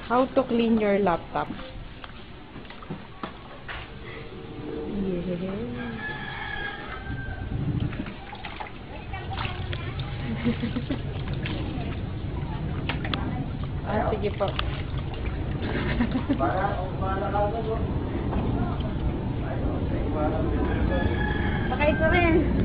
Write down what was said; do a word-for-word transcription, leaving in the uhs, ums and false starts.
How to clean your laptop. Yeah. Ah, sige po. Baka ito rin.